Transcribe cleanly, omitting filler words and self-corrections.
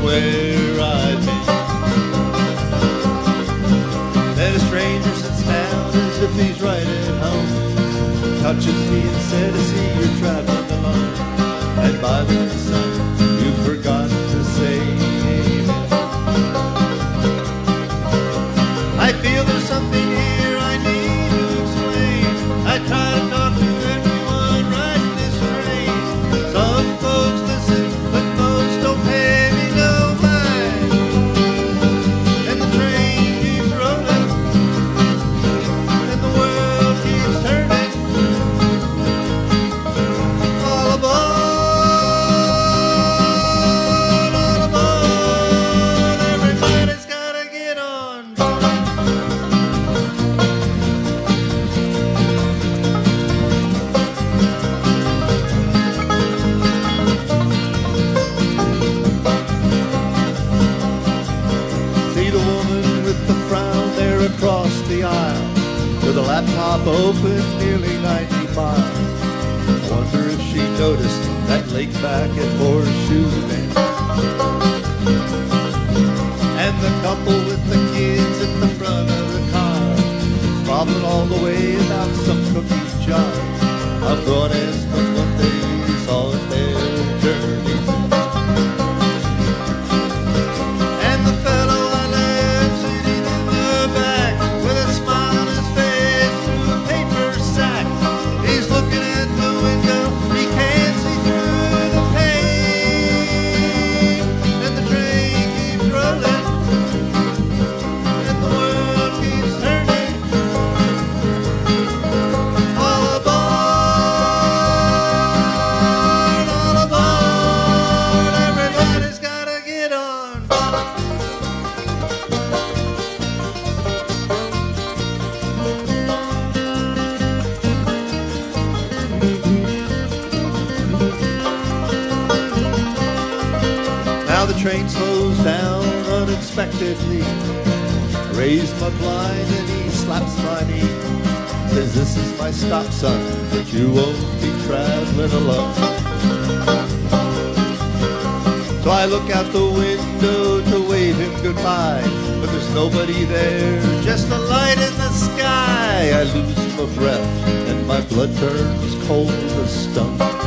where I've been. Then a stranger sits down as if he's right at home, touches me and said, I see you're traveling alone, and by the way, son, you forgot to say amen. I feel there's something here I need to explain. I try to talk to everyone riding this train. Some folks listen, but most don't pay me no mind. And the train keeps rolling, and the world keeps turning. All aboard, everybody's gotta get on board. See the woman with the frown there across the aisle, with a laptop open nearly 90 miles. I wonder if she noticed that lake back at Horseshoe Bend, and the couple with the kids in the front of the car, squabbling all the way about some cookie jar. I'm gonna ask them what they saw in their journeys. And the fellow I left sitting in the back with a smile on his face through a paper sack. He's looking at the window, he can't see through the pane. And the train keeps rolling, and the world keeps turning. All aboard, everybody's gotta get on board. Now the train slows down unexpectedly. I raise my blind and he slaps my knee. Says, this is my stop, son, but you won't be traveling alone. So I look out the window to wave him goodbye, but there's nobody there, just a light in the sky. I lose my breath and my blood turns cold as stone.